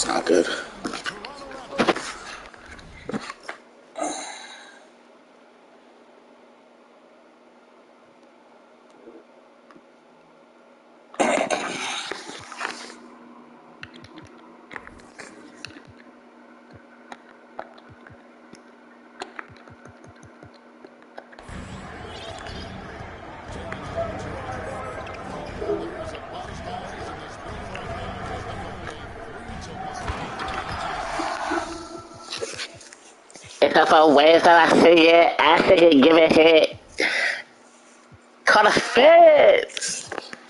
That's not good. It's up for ways that I see it. I think it give it hit. Call a fits.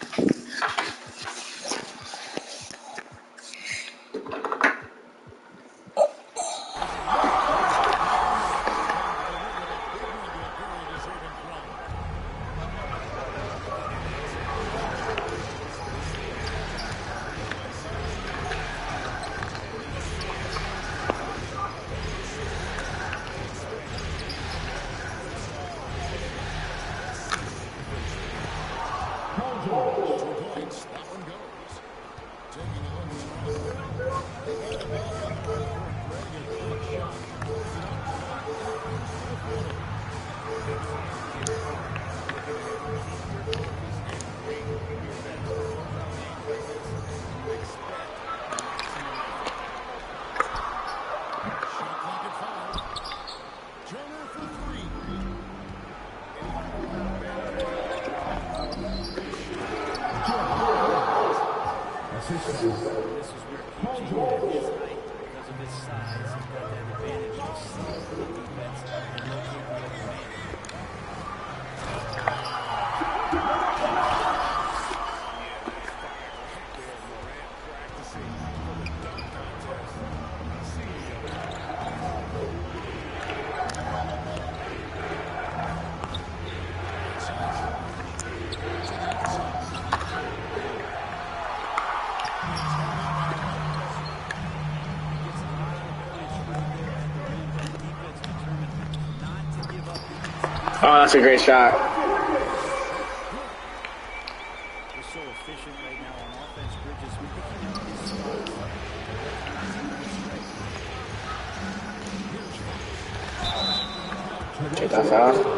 Oh, that's a great shot. Take that foul.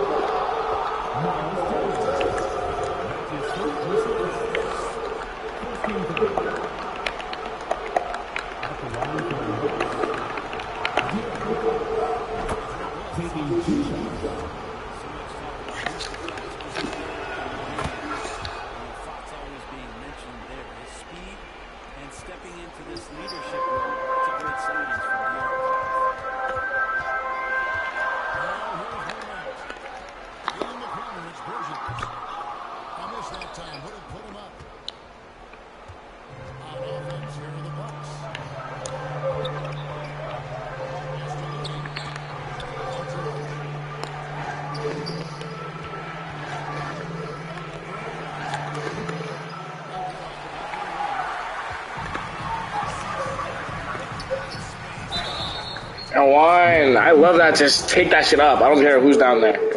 And one. I love that. Just take that shit up. I don't care who's down there.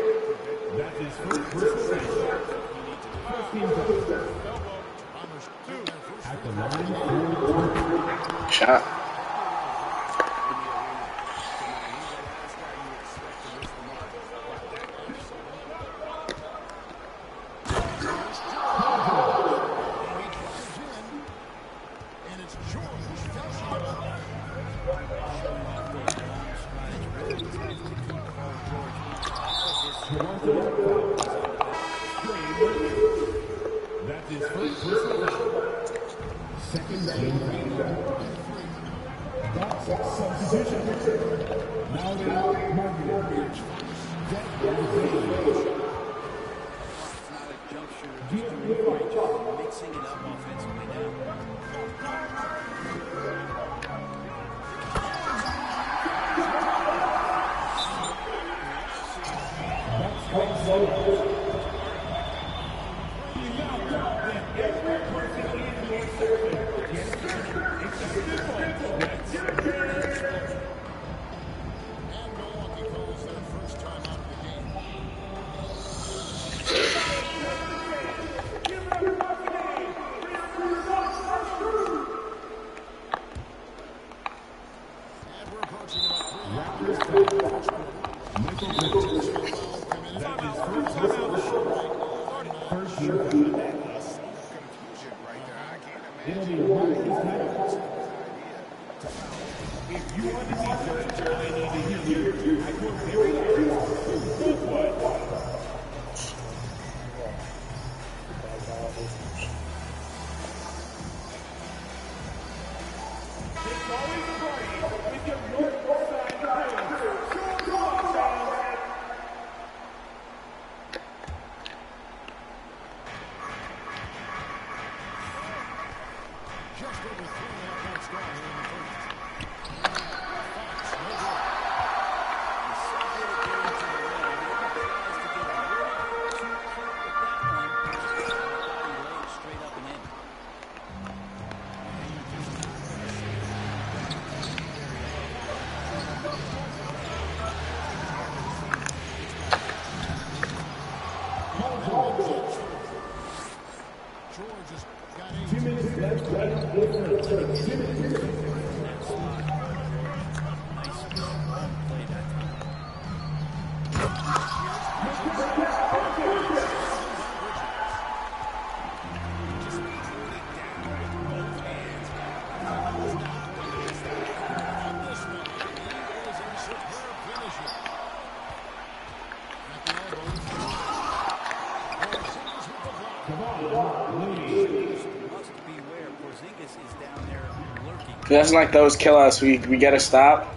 Shot. Michael Personal foul committed. That is first personal shooting. First team foul. Confusion right there. I can't imagine. If you want to see furniture, they need to hear you. I feel very curious. If it doesn't like those kill us, we gotta stop.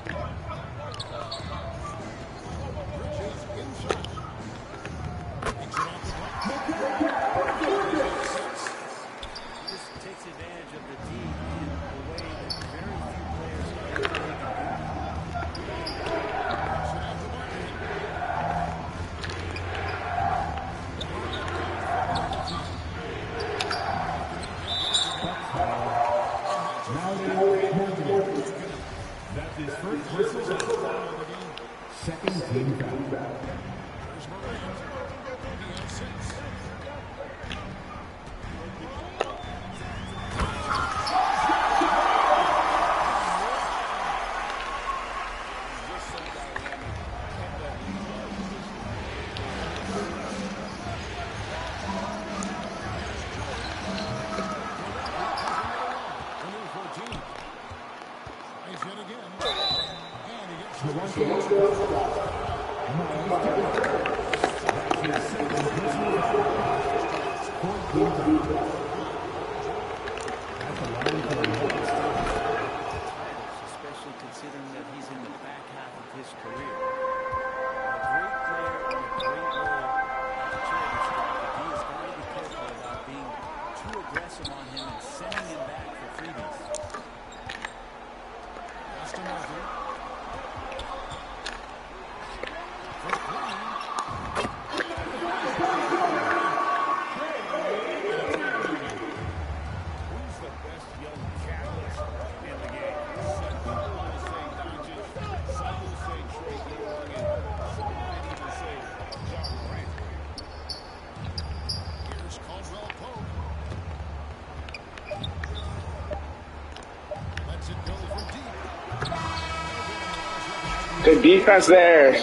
Good defense there.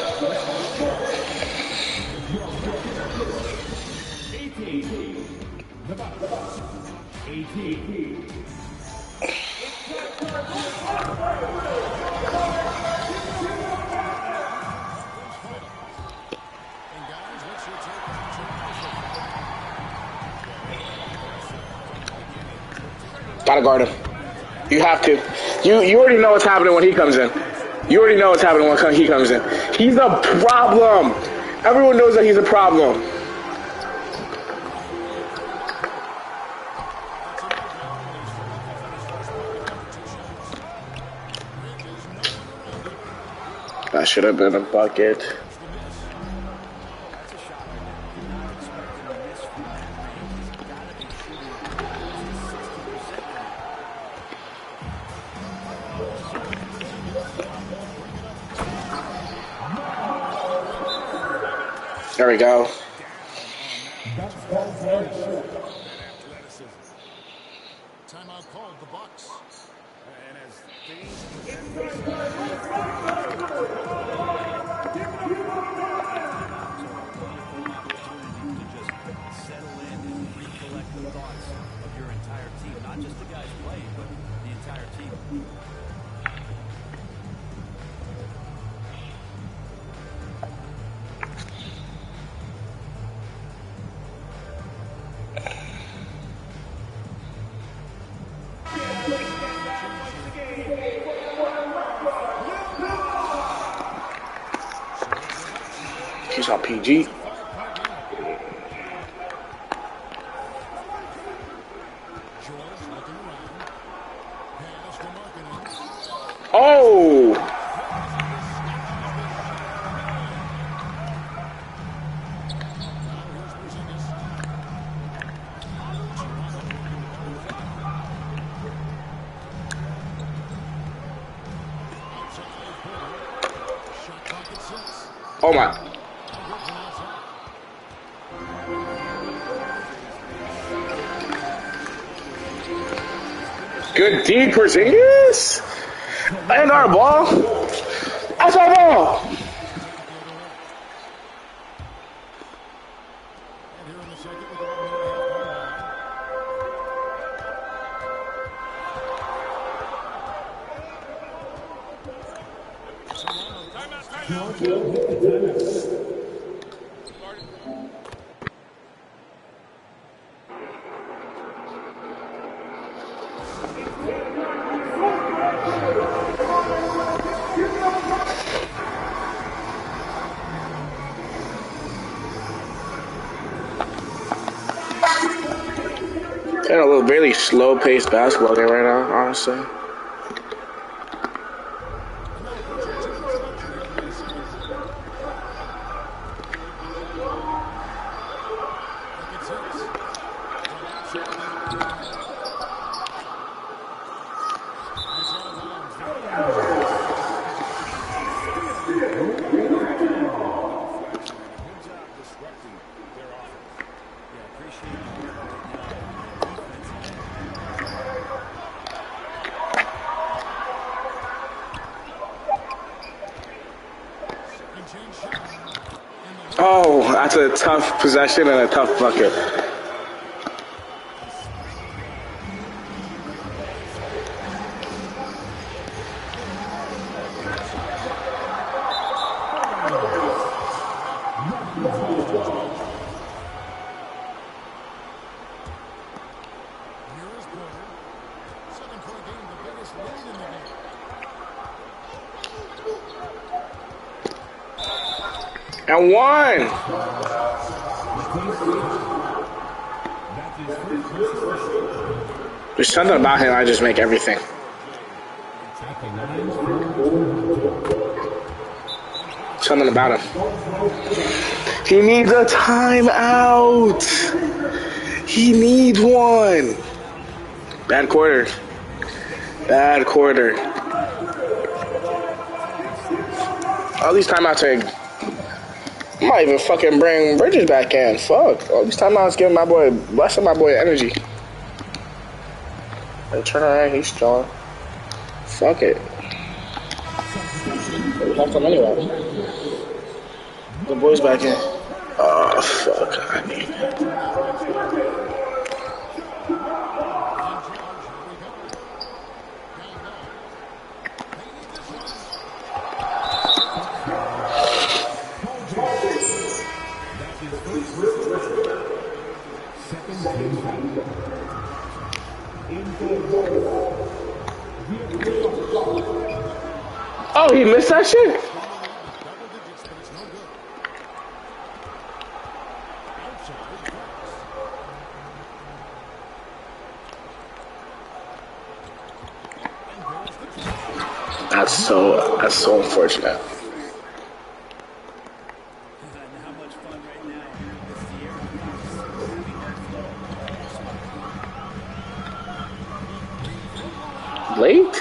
Gotta guard him. You have to. You already know what's happening when he comes in. You already know what's happening when he comes in. He's a problem. Everyone knows that he's a problem. That should have been a bucket. There we go. Timeout called the Bucks. And as things He's on PG. Oh! Oh my. Good D, Porzingis. And our ball. That's our ball. And a little really slow-paced basketball game right now, honestly. Oh, that's a tough possession and a tough bucket. And one. There's something about him, I just make everything. Something about him. He needs a timeout. He needs one. Bad quarter. Bad quarter. All these timeouts are... I might even fucking bring Bridges back in. Fuck. All these timeouts giving my boy, blessing my boy energy. And turn around, he's strong. Fuck it. We have him anyway. The boy's back in. Oh, fuck. I need it. Oh, he missed that shit? That's so unfortunate. Late?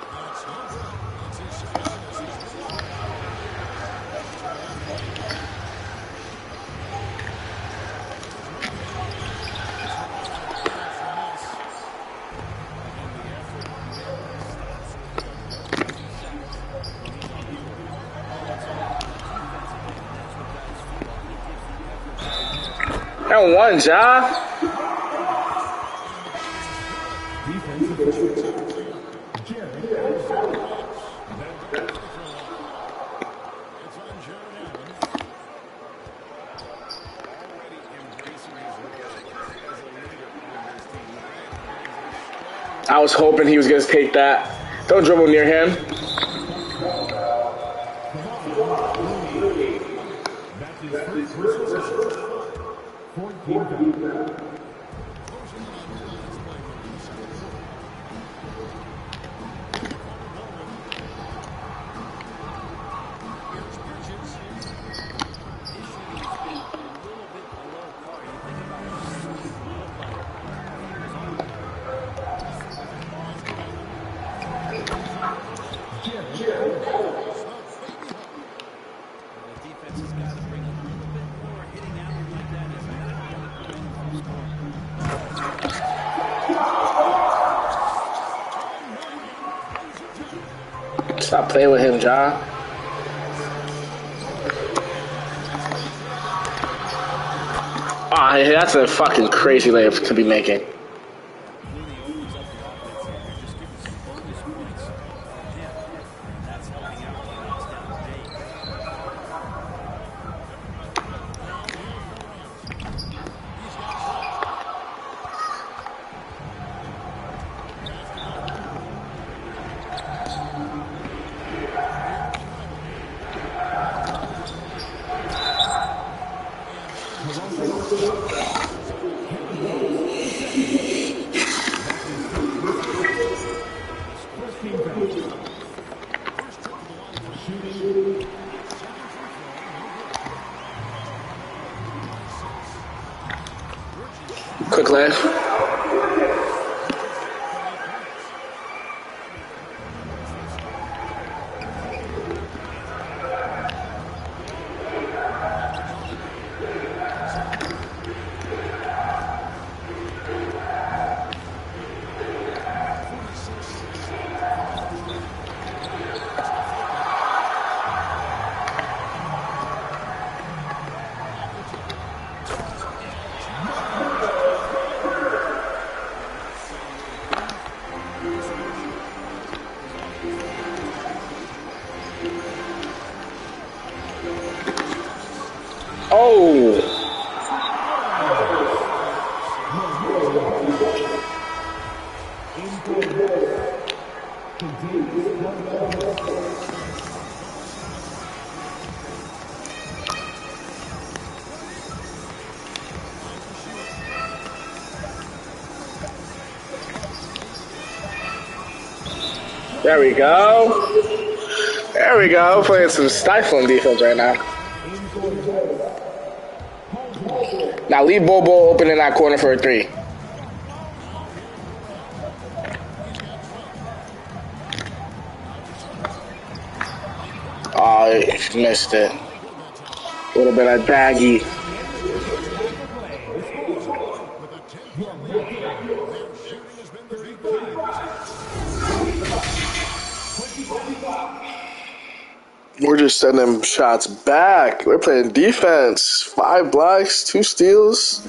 And one, Ja. I was hoping he was going to take that. Don't dribble near him. his first personal shot. 14 foul. Stop playing with him, John. Ah, oh, that's a fucking crazy layup to be making. Quick left. Oh! There we go. There we go. Playing some stifling defense right now. Now leave Bobo open in that corner for a three. Oh, he missed it. Would have been a baggy. We're just sending shots back. We're playing defense. 5 blocks, 2 steals.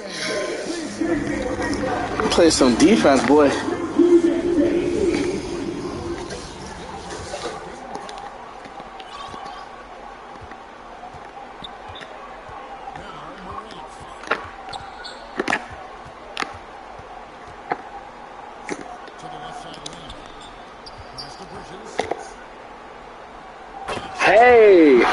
Play some defense, boy. Hey!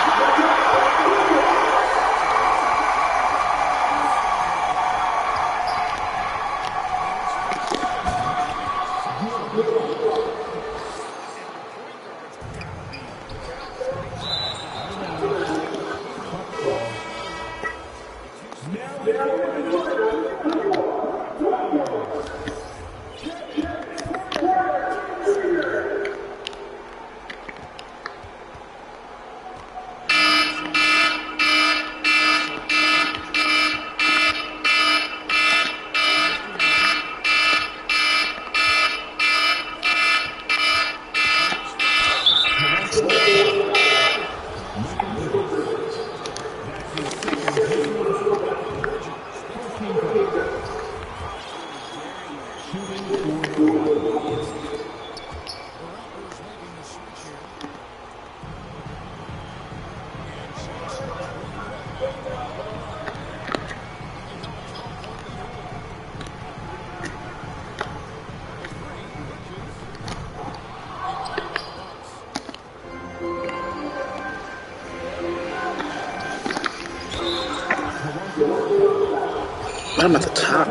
I'm at the top.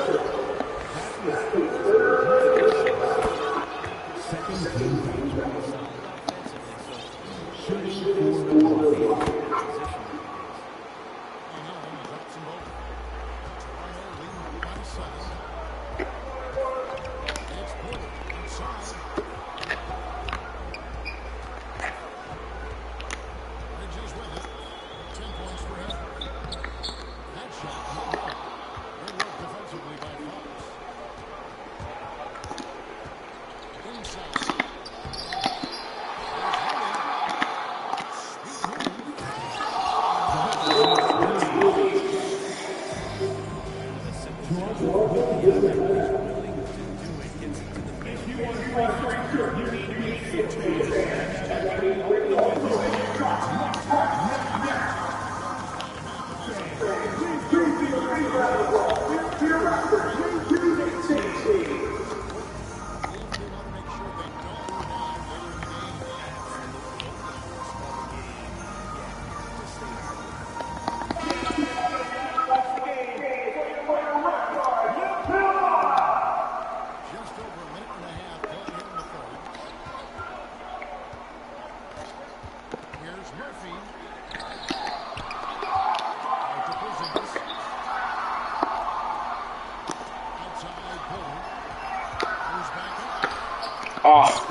Oh.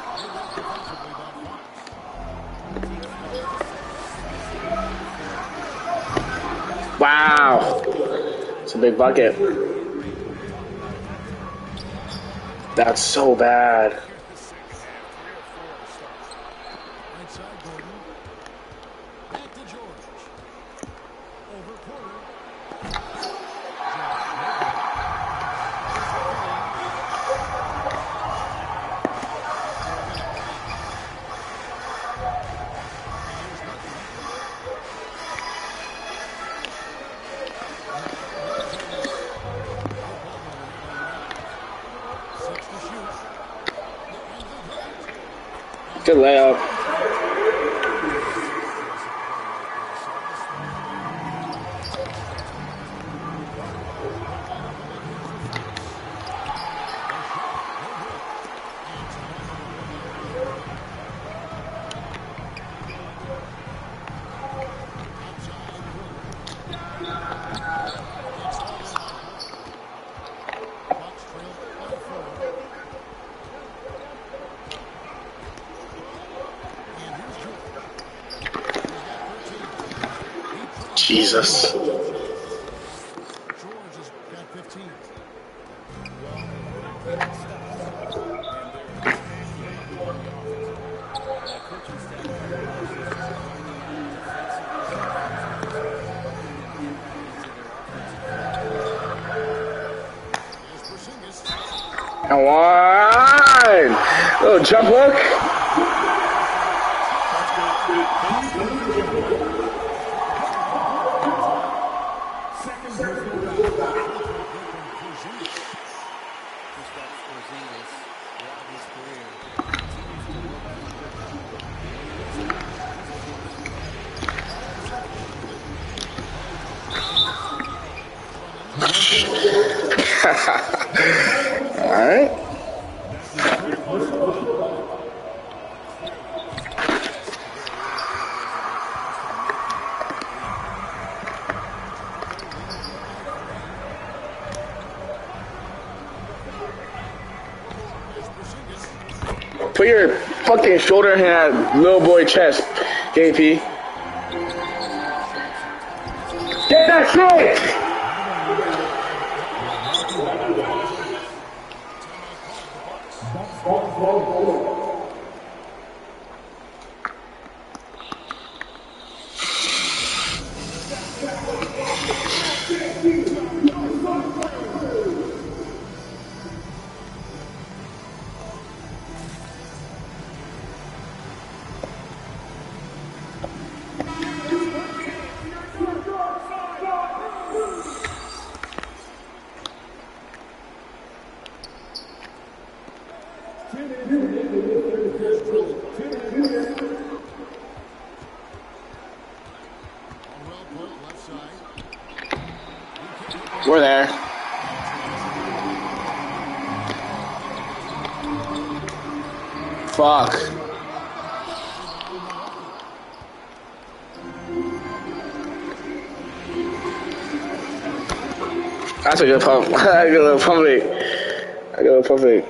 Wow. It's a big bucket. That's so bad. Good layup. Jesus. Come on! Little jump hook. All right. Put your fucking shoulder in that little boy chest, KP. Get that shit! We're there. Fuck. That's a good pump. I got a little pump fake. I got a pump fake.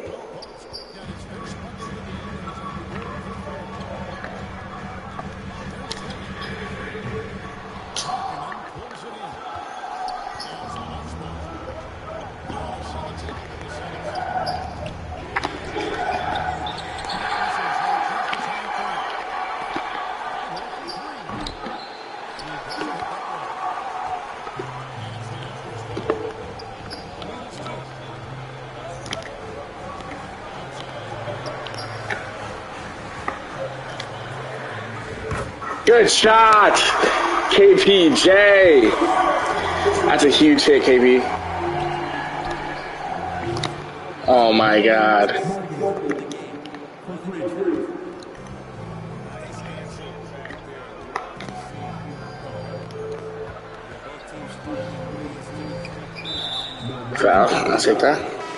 Good shot, KPJ. That's a huge hit, KP. Oh my God. Foul. I'll take that.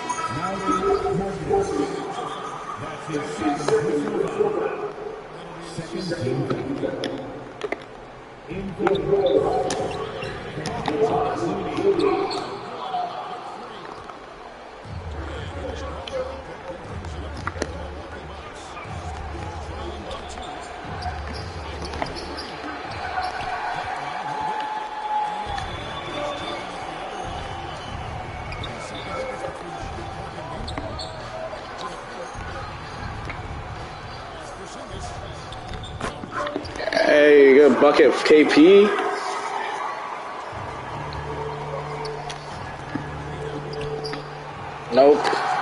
Hey, good bucket, KP. Nope.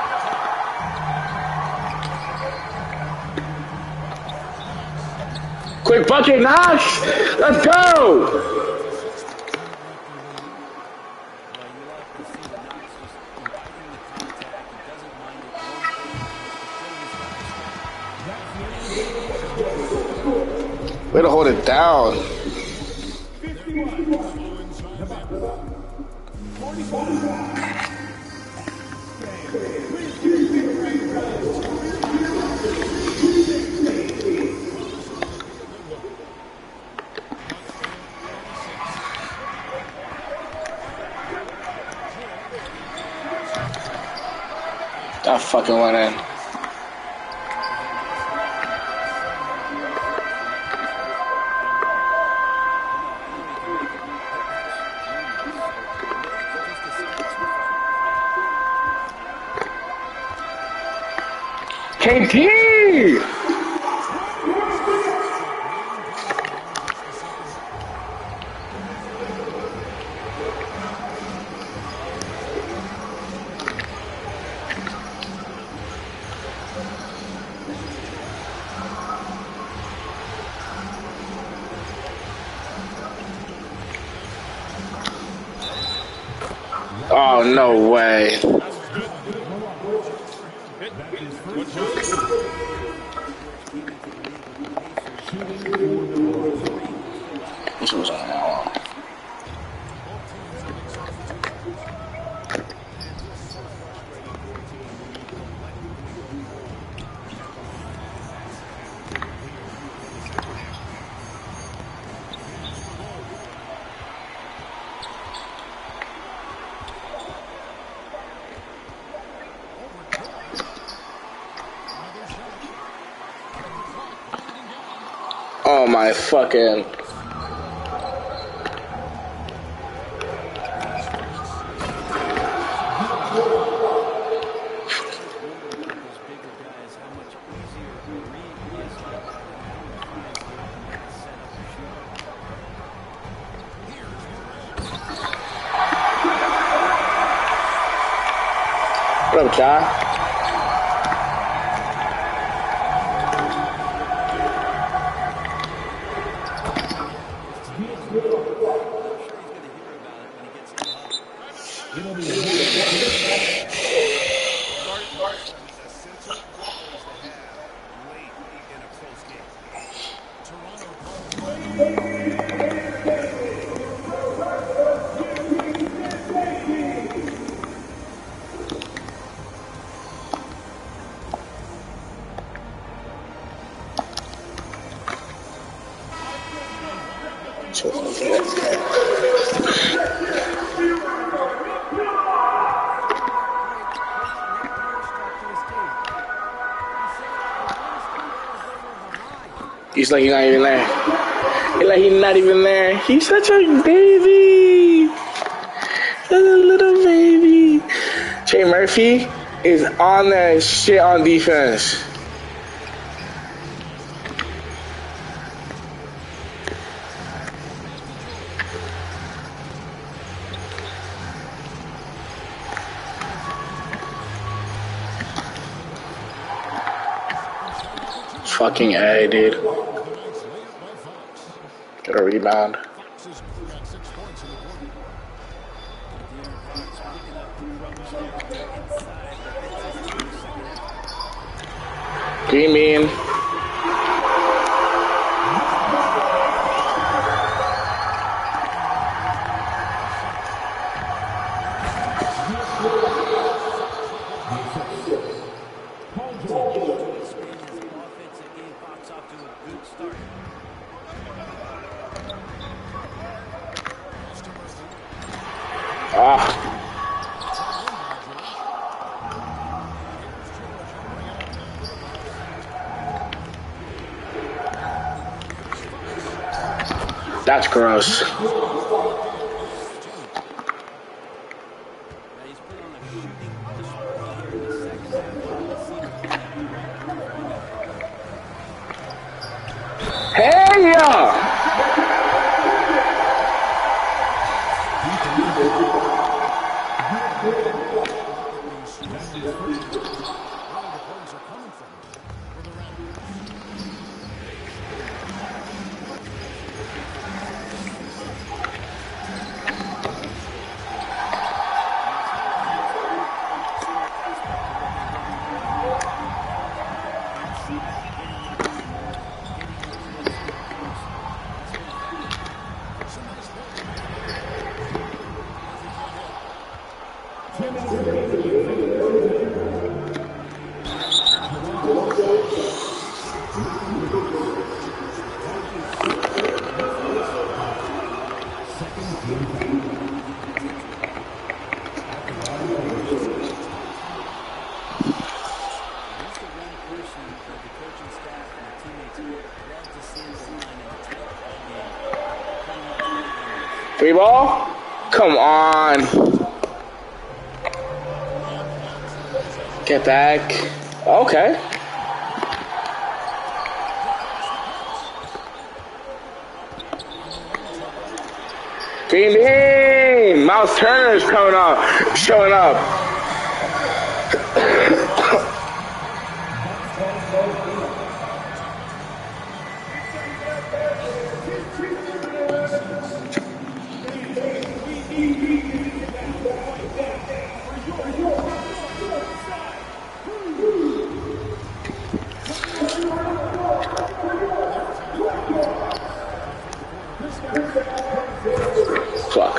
Quick bucket, Knox! Let's go! Way to hold it down. That fucking went in. KP! Oh, no way. This was on that long. Oh my fucking. What up, John? He's like, he's not even there. He's like, he's not even there. He's such a baby. Such a little baby. Trey Murphy is on that shit on defense. Fucking A, dude. Get a rebound. Green bean. That's gross. Hey, yeah! Free ball? Come on. Get back. Okay. Green bean. Miles Turner's coming up, showing up. Fuck.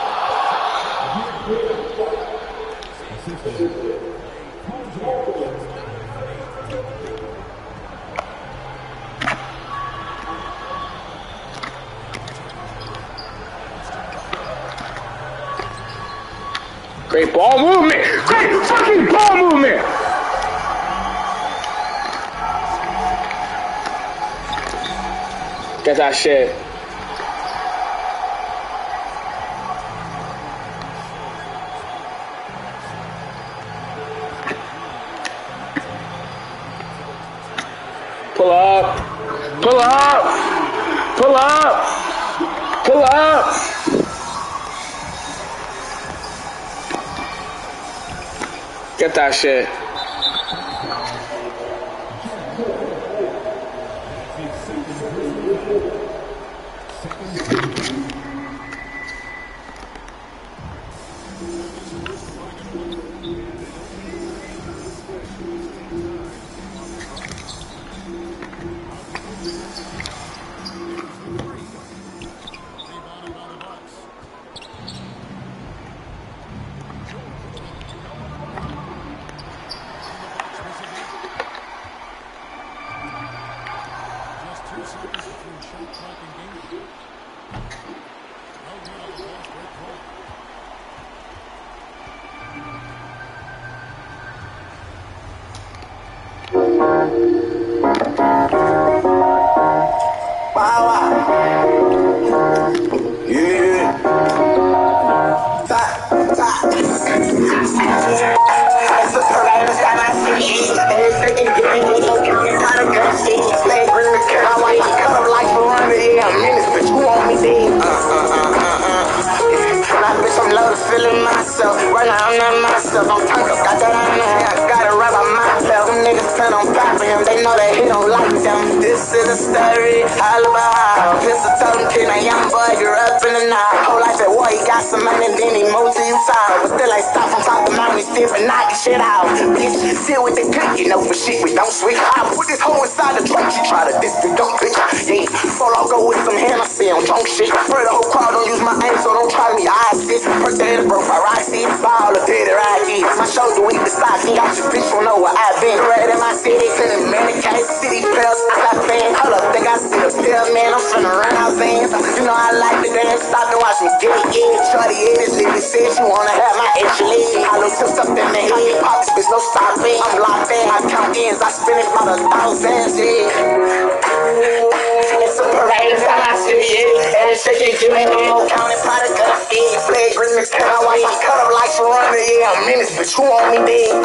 Great ball movement! Great fucking ball movement! Get that shit. Pull up. Pull up. Pull up. Pull up. Get that shit. feeling myself. Right now I'm not myself. I'm turned up, got that on the hand. Gotta rap by myself. Them niggas plan on popping him. They know that he don't like them. This is a story all about how Pistol told him, kid, a young boy grew up in the night. Whole life at war, he got some money, then he moved to Utah. But still ain't stop from top of the mountain, he still and knock the shit out. Bitch, sit with the click, you know for shit, we don't switch. I put this hoe inside the trunk, she try to diss me, don't bitch. Yeah, before I go with some Hennessy on drunk shit. Pray the whole crowd don't use my aim, so don't try me. I assist. Birthday is broke, I ride see ball, the pity ride kids. My shoulder weak, the stock, he got your bitch, don't know where I've been. Right in my city, sending many K City pills, I got fans. Hold up, think I see the pill, man, I'm finna run out things. You know I like the dance, stop and watch me get it, yeah. Shorty in this living said you wanna have my extra leg. I look tips up in the head, pockets, bitch, no stopping. I'm locked in, I count ends, I spend it about 1,000, yeah. It's a parade, time I see it. And it's shaking, give me no more counting product of the feed. Play green, mix, cut out, watch, I cut up like Ferranda, yeah. I'm minutes, bitch, you want me dead?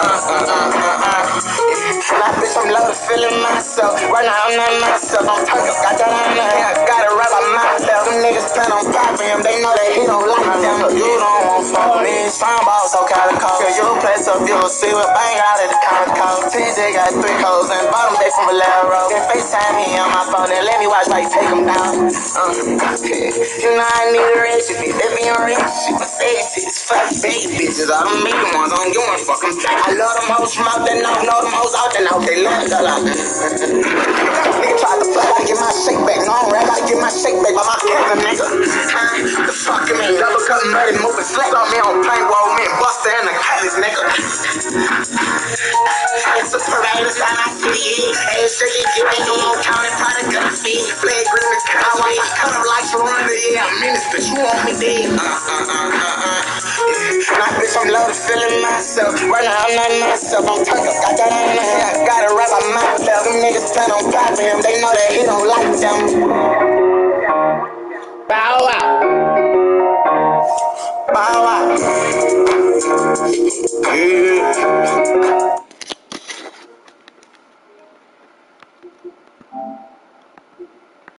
Nah, bitch, I'm loaded, feeling myself. Right now, I'm not myself. I'm turned up, got that on the hand. Gotta rap by myself. Them niggas plan on popping him. They know that he don't like them. You don't want fuck with me. Soundball so calico. Cause you play so you'll see what bang out at the counter code. TJ got 3 codes and bottom day from a loud road. Then FaceTime me on my phone and let me watch like take him down. You know I need a recipe. They be on rich. She was saying titties. Fuck baby bitches. All them mean ones. I don't give a fuck them. I love them hoes from out there. Know them hoes out there. Now they love it a lot. Nigga tried to fly. Gotta get my shake back. No, I'm rap. Gotta get my shake back by my cousin, nigga. The fuck you mean? Double cut muddy moving slack. Saw me on paintball. Me and Buster and the Cutlass, nigga. It's a parade inside my city. Ain't shaking, give me no more counting product of the feed. Play green with cut. I watch I cut up like Ferranda, yeah. I'm minutes, bitch, you want me dead? Nah, bitch, I'm loaded, feeling myself. Right now, I'm not myself. I'm turned up, got that on the hand. Gotta rap by myself. Them niggas plan on popping him. They know that he don't like them. Bow wow. Bow wow. Yeah.